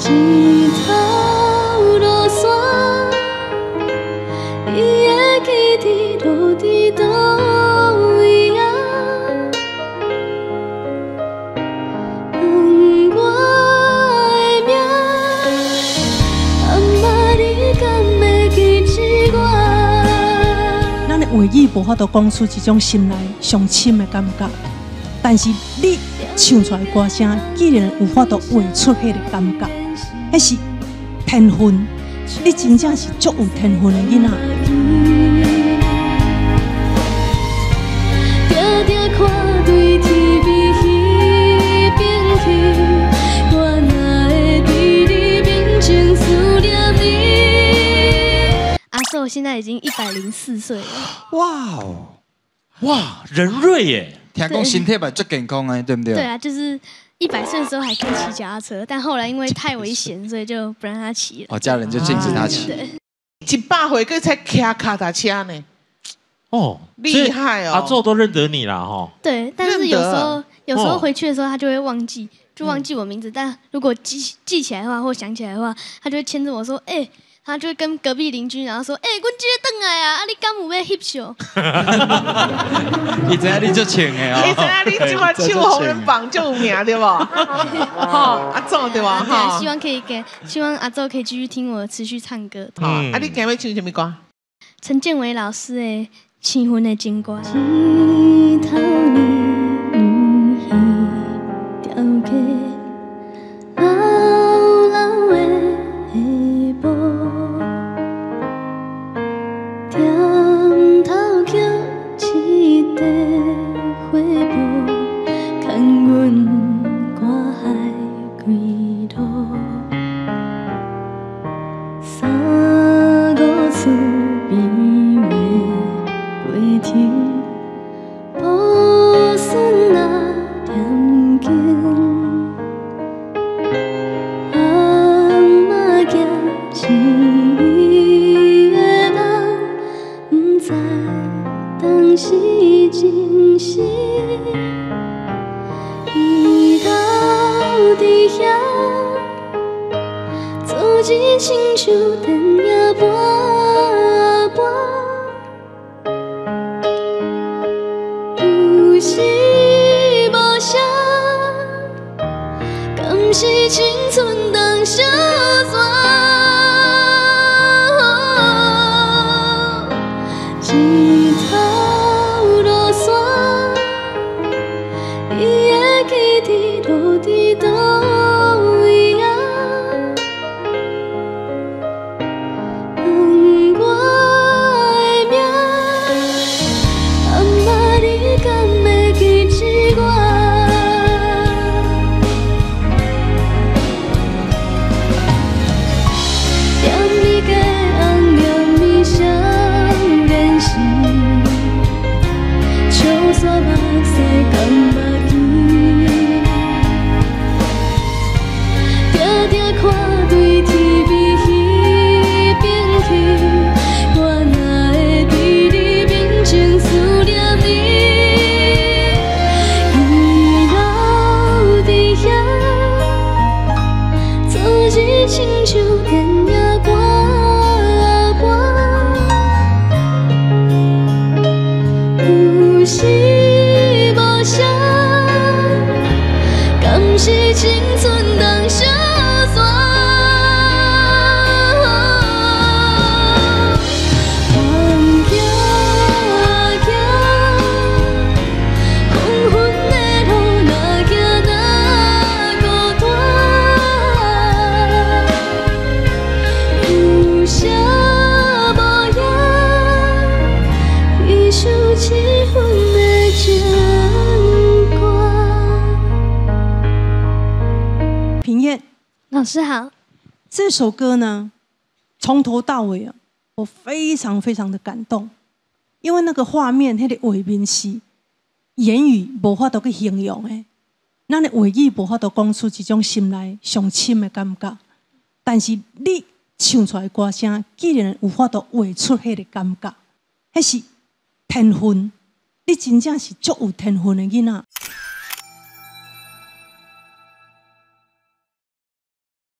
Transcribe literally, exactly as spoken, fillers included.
一头落山，伊的基地落伫倒位啊？问我的名，阿妈你敢会记起我？ 咱的话语无法度讲出一种心内上深的感觉，但是你唱出来的歌声，既然有法度画出迄个感觉，迄是天分。你真正是足有天分的囡仔。 定定看对天边彼边去，我哪会伫你面前思念你？阿寿现在已经一百零四岁了。 哇哦， 哇，仁瑞耶！ 听讲身体嘛足健康的，对不对？ 对啊，就是一百岁的时候还可以骑脚踏车，但后来因为太危险，所以就不让他骑了。 哦，家人就禁止他骑。 对， 一百岁个才骑脚踏车呢。 哦， 厉害哦！ 阿宙都认得你啦，哈。 对，但是有时候有时候哦回去的时候，他就会忘记，就忘记我名字。但如果记记起来的话，或想起来的话，他就会牵着我说：“哎、欸。”他就会跟隔壁邻居，然后说：“哎、欸，阮今日转来啊，啊，你敢有要翕相？” 伊知影你足穿的哦， 伊知影你即马手红人榜就有名对不？哈，阿宙对吧？哈， 希望可以给，希望阿宙可以继续听我持续唱歌。 好，啊，你今日要唱什么歌？ 陈建伟老师的《青春的情歌》。点头捡一块花布，看阮赶海归路。三五厝边话陪听，抱孙仔念经，阿嬷行市。当时真是，伊留伫遐，做一亲像电影播播，有时无声，敢是青春当小山。一头落山，伊的基地落伫倒位啊？问我的名，阿妈你敢会记起我？念你的红，念你声。秋山目屎甘目镜，定定看对天边彼边去，我哪会伫你面前思念你？伊留伫遐，做一亲像电影播。有时无声，敢是青春当小山？风行行，黄昏的路哪行哪孤单，有啥无影，遗书七分。 平燕， 老师好。 这首歌呢，从头到尾啊，我非常非常的感动，因为那个画面，那个画面是言语无法度去形容的，咱的话语无法度讲出一种心内上深的感觉，但是你唱出来的歌声，既然有法度画出迄个感觉，迄是天分。你真正是足有天分的囡仔。